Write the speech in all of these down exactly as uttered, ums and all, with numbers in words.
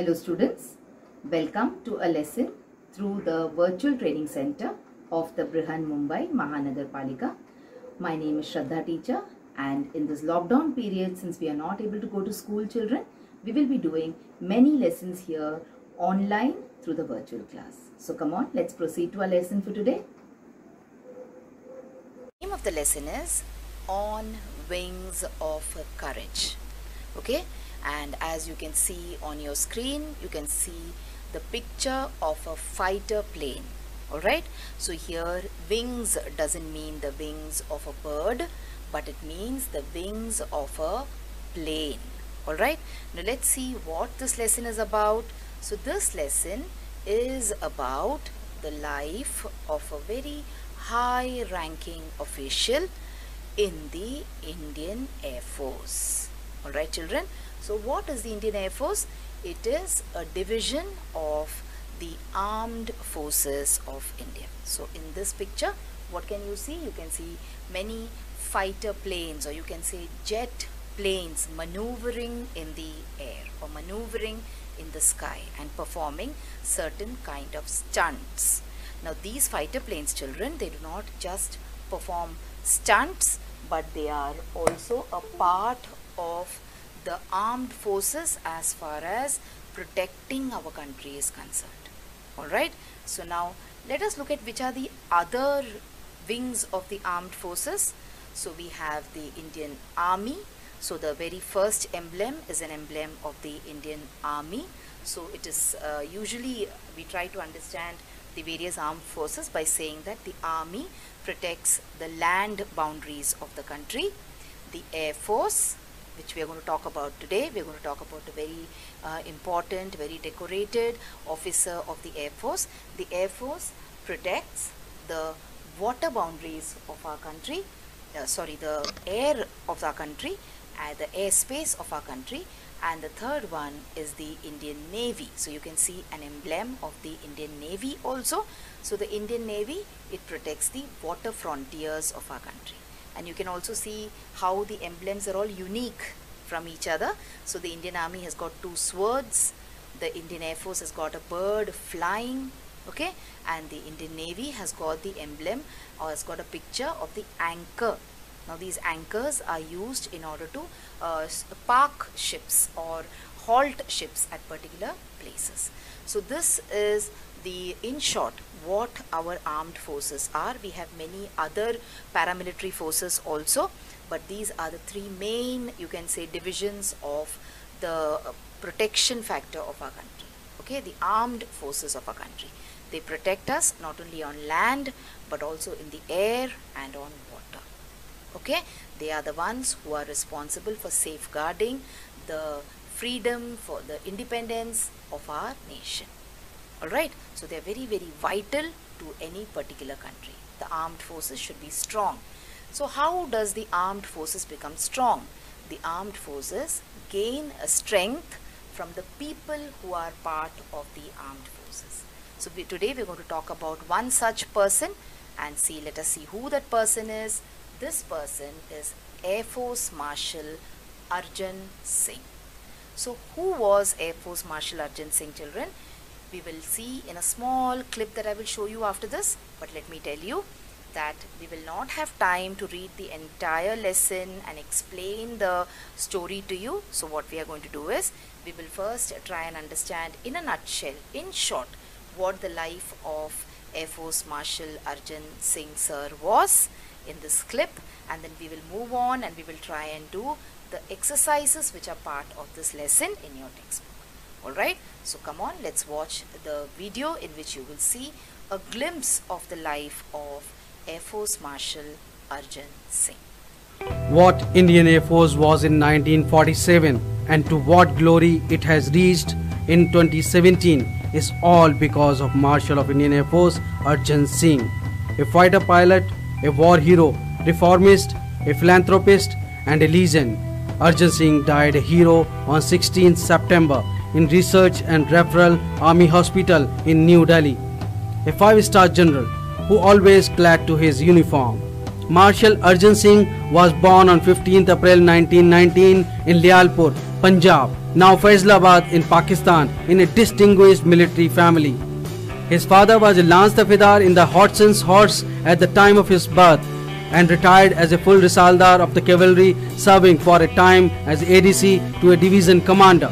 Hello students, welcome to a lesson through the virtual training center of the Brihan Mumbai Mahanagar Palika. My name is Shraddha teacher, and in this lockdown period, since we are not able to go to school children, we will be doing many lessons here online through the virtual class. So come on, let's proceed to our lesson for today. The name of the lesson is On Wings of Courage. Okay, and as you can see on your screen, you can see the picture of a fighter plane. Alright, so here wings doesn't mean the wings of a bird, but it means the wings of a plane. Alright, now let's see what this lesson is about. So this lesson is about the life of a very high ranking official in the Indian Air Force. Alright children, so what is the Indian Air Force? It is a division of the armed forces of India. So in this picture, what can you see? You can see many fighter planes, or you can say jet planes, maneuvering in the air or maneuvering in the sky and performing certain kind of stunts. Now these fighter planes, children, they do not just perform stunts, but they are also a part of the armed forces as far as protecting our country is concerned. Alright, so now let us look at which are the other wings of the armed forces. So we have the Indian Army. So the very first emblem is an emblem of the Indian Army. So it is uh, usually we try to understand the various armed forces by saying that the army protects the land boundaries of the country. The Air Force, which we are going to talk about today, we are going to talk about a very uh, important, very decorated officer of the Air Force. The Air Force protects the water boundaries of our country, uh, sorry, the air of our country, and the airspace of our country. And the third one is the Indian Navy. So you can see an emblem of the Indian Navy also. So the Indian Navy, it protects the water frontiers of our country. And you can also see how the emblems are all unique from each other. So the Indian Army has got two swords, the Indian Air Force has got a bird flying, okay, and the Indian Navy has got the emblem or has got a picture of the anchor. Now these anchors are used in order to uh, park ships or halt ships at particular places. So this is the, in short, what our armed forces are. We have many other paramilitary forces also, but these are the three main, you can say, divisions of the protection factor of our country. Okay, the armed forces of our country. They protect us not only on land but also in the air and on water. Okay, they are the ones who are responsible for safeguarding the freedom, for the independence of our nation. Alright, so they are very very vital to any particular country. The armed forces should be strong. So how does the armed forces become strong? The armed forces gain a strength from the people who are part of the armed forces. So we, today we are going to talk about one such person and see, let us see who that person is. This person is Air Force Marshal Arjan Singh. So who was Air Force Marshal Arjan Singh, children? We will see in a small clip that I will show you after this, but let me tell you that we will not have time to read the entire lesson and explain the story to you. So what we are going to do is, we will first try and understand in a nutshell, in short, what the life of Air Force Marshal Arjan Singh sir was in this clip, and then we will move on and we will try and do the exercises which are part of this lesson in your textbook. Alright, so come on, let's watch the video in which you will see a glimpse of the life of Air Force Marshal Arjan Singh. What Indian Air Force was in nineteen forty-seven and to what glory it has reached in twenty seventeen is all because of Marshal of Indian Air Force Arjan Singh, a fighter pilot, a war hero, reformist, a philanthropist and a legend. Arjan Singh died a hero on sixteenth September in Research and Referral Army Hospital in New Delhi. A five-star general who always clad to his uniform. Marshal Arjan Singh was born on fifteenth April nineteen nineteen in Lyalpur, Punjab, now Faisalabad in Pakistan, in a distinguished military family. His father was a Lance Tafidar in the Hodson's Horse at the time of his birth and retired as a full Risaldar of the cavalry, serving for a time as A D C to a division commander.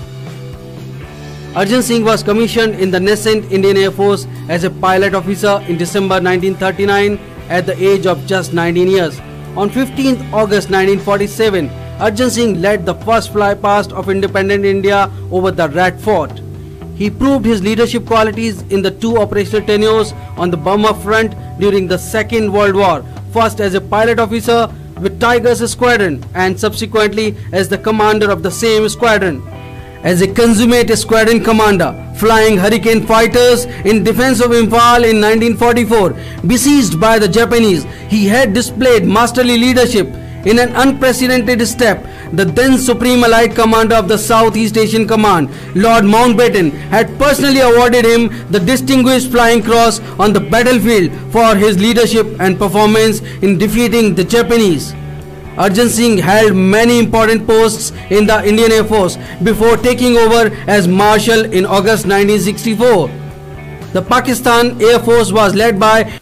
Arjan Singh was commissioned in the nascent Indian Air Force as a pilot officer in December nineteen thirty-nine at the age of just nineteen years. On fifteenth August nineteen forty-seven, Arjan Singh led the first flypast of independent India over the Red Fort. He proved his leadership qualities in the two operational tenures on the Burma front during the Second World War, first as a pilot officer with Tigers Squadron and subsequently as the commander of the same squadron. As a consummate squadron commander, flying Hurricane fighters in defense of Imphal in nineteen forty-four, besieged by the Japanese, he had displayed masterly leadership. In an unprecedented step, the then Supreme Allied Commander of the Southeast Asian Command, Lord Mountbatten, had personally awarded him the Distinguished Flying Cross on the battlefield for his leadership and performance in defeating the Japanese. Arjan Singh held many important posts in the Indian Air Force before taking over as Marshal in August nineteen sixty-four. The Pakistan Air Force was led by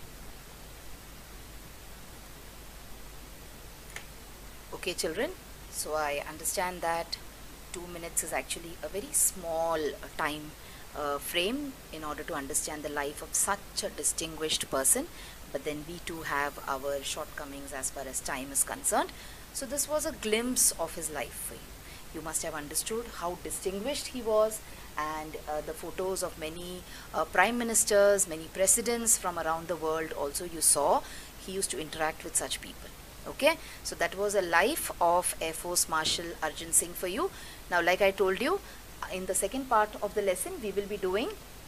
Okay children, so I understand that two minutes is actually a very small uh, time uh, frame in order to understand the life of such a distinguished person, but then we too have our shortcomings as far as time is concerned. So this was a glimpse of his life for you. You must have understood how distinguished he was, and uh, the photos of many uh, prime ministers, many presidents from around the world also you saw. He used to interact with such people. Okay, so that was a life of Air Force Marshal Arjan Singh for you. Now, like I told you, in the second part of the lesson, we will be doing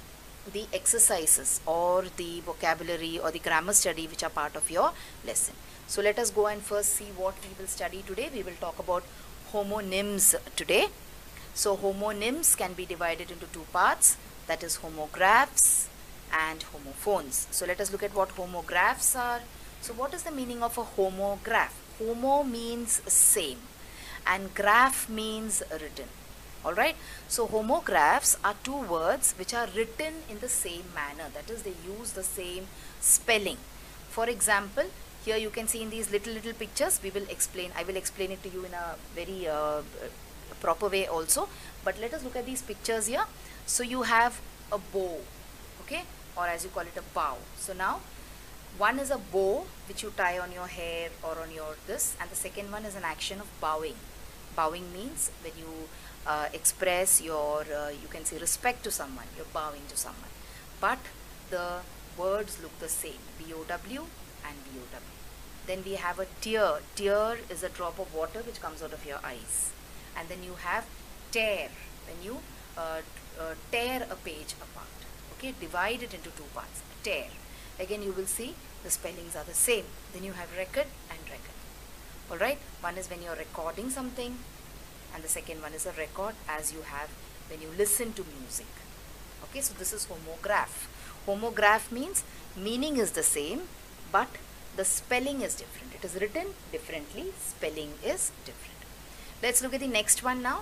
the exercises or the vocabulary or the grammar study which are part of your lesson. So let us go and first see what we will study today. We will talk about homonyms today. So homonyms can be divided into two parts, that is homographs and homophones. So let us look at what homographs are. So what is the meaning of a homograph? Homo means same and graph means written. Alright, so homographs are two words which are written in the same manner, that is they use the same spelling. For example, here you can see in these little little pictures, we will explain, I will explain it to you in a very uh, proper way also, but let us look at these pictures here. So you have a bow, okay, or as you call it a bow. So now one is a bow which you tie on your hair or on your this, and the second one is an action of bowing. Bowing means when you uh, express your, uh, you can say respect to someone, you're bowing to someone. But the words look the same, B O W and B O W. Then we have a tear. Tear is a drop of water which comes out of your eyes. And then you have tear, when you uh, uh, tear a page apart. Okay, divide it into two parts, tear. Again you will see the spellings are the same. Then you have record and record. Alright, one is when you are recording something and the second one is a record as you have when you listen to music. Okay, so this is homograph. Homograph means meaning is the same but the spelling is different. It is written differently, spelling is different. Let's look at the next one now.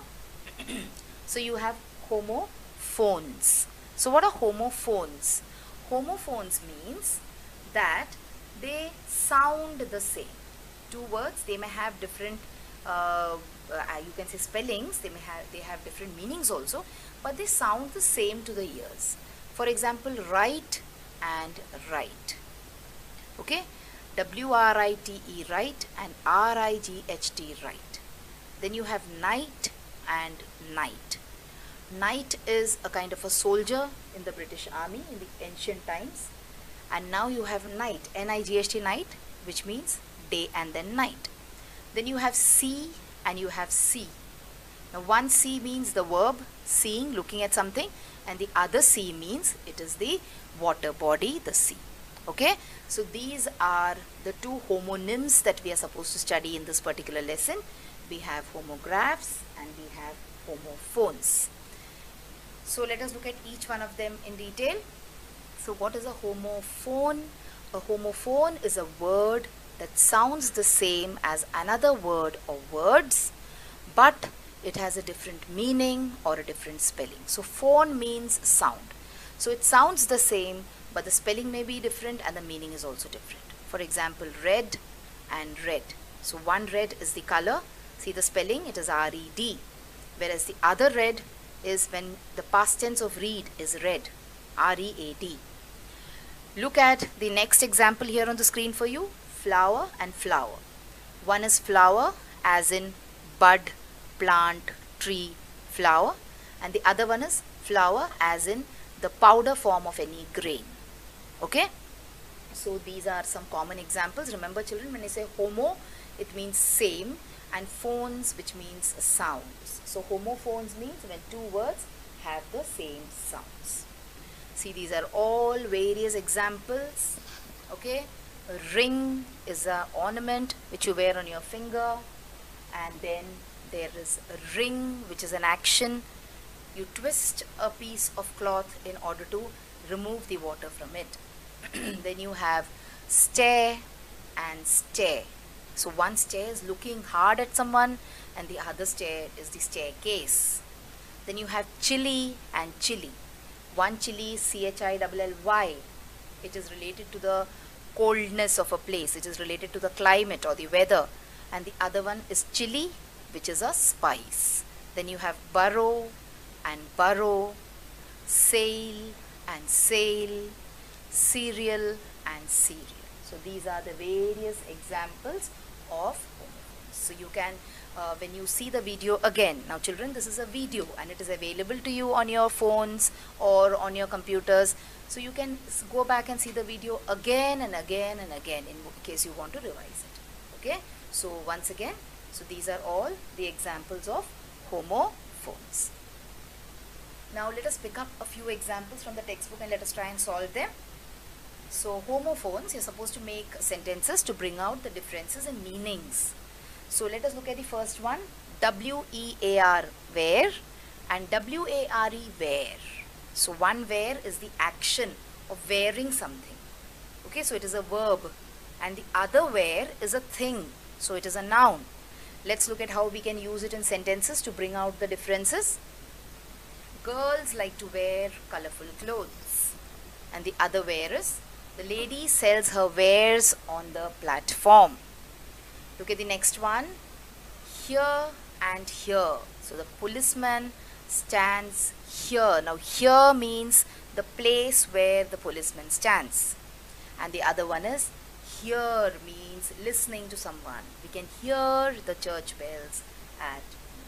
So you have homophones. So what are homophones? Homophones means that they sound the same. Two words, they may have different, uh, uh, you can say spellings, they may have, they have different meanings also, but they sound the same to the ears. For example, write and right. Okay, W R I T E right and R I G H T right. Then you have night and night. Knight is a kind of a soldier in the British Army in the ancient times, and now you have night, N I G H T, night, which means day and then night. Then you have see and you have see. Now one see means the verb seeing, looking at something, and the other see means it is the water body, the sea. Okay, so these are the two homonyms that we are supposed to study in this particular lesson. We have homographs and we have homophones. So let us look at each one of them in detail. So what is a homophone? A homophone is a word that sounds the same as another word or words, but it has a different meaning or a different spelling. So phone means sound. So it sounds the same, but the spelling may be different and the meaning is also different. For example, red and red. So one red is the color. See the spelling, it is R E D. Whereas the other red is when the past tense of read is read, R E A D. Look at the next example here on the screen for you. Flower and flower. One is flower as in bud, plant, tree, flower, and the other one is flour as in the powder form of any grain. Okay, so these are some common examples. Remember children, when I say homo, it means same, and phones, which means sounds. So homophones means when two words have the same sounds. See, these are all various examples. Okay, a ring is an ornament which you wear on your finger, and then there is a ring, which is an action. You twist a piece of cloth in order to remove the water from it. Then you have stare and stare. So one stare is looking hard at someone and the other stare is the staircase. Then you have chilly and chilly. One chilly is C H I L L Y. It is related to the coldness of a place. It is related to the climate or the weather. And the other one is chili, which is a spice. Then you have burrow and burrow, sail and sail, cereal and cereal. So these are the various examples of homophones. So you can, uh, when you see the video again, now children, this is a video and it is available to you on your phones or on your computers. So you can go back and see the video again and again and again in case you want to revise it. Okay, so once again, so these are all the examples of homophones. Now let us pick up a few examples from the textbook and let us try and solve them. So homophones, you're supposed to make sentences to bring out the differences in meanings. So let us look at the first one. W E A R, wear, and W A R E, wear. So one wear is the action of wearing something. Okay, so it is a verb, and the other wear is a thing. So it is a noun. Let's look at how we can use it in sentences to bring out the differences. Girls like to wear colorful clothes, and the other wear is the lady sells her wares on the platform. Look at the next one. Here and here. So the policeman stands here. Now here means the place where the policeman stands, and the other one is hear means listening to someone. We can hear the church bells at.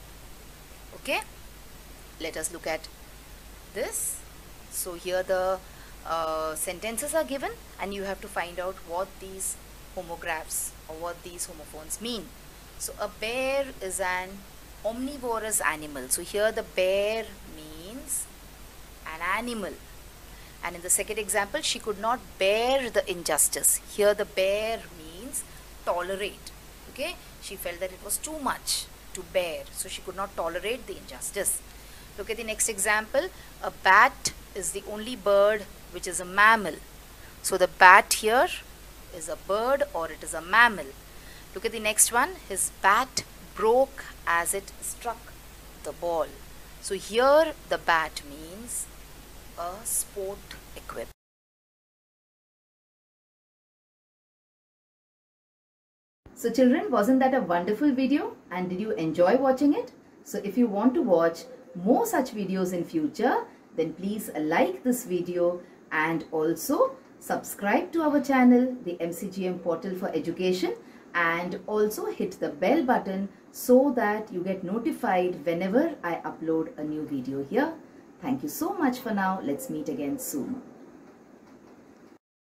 Okay, let us look at this. So here the uh, sentences are given and you have to find out what these homographs or what these homophones mean. So a bear is an omnivorous animal. So here the bear means an animal. And in the second example, she could not bear the injustice. Here the bear means tolerate. Okay, she felt that it was too much to bear, so she could not tolerate the injustice. Look at the next example. A bat is the only bird which is a mammal. So the bat here is a bird or it is a mammal. Look at the next one. His bat broke as it struck the ball. So here the bat means a sport equipment. So children, wasn't that a wonderful video? And did you enjoy watching it? So if you want to watch more such videos in future, then please like this video and also subscribe to our channel, the M C G M Portal for Education, and also hit the bell button so that you get notified whenever I upload a new video here. Thank you so much for now. Let's meet again soon.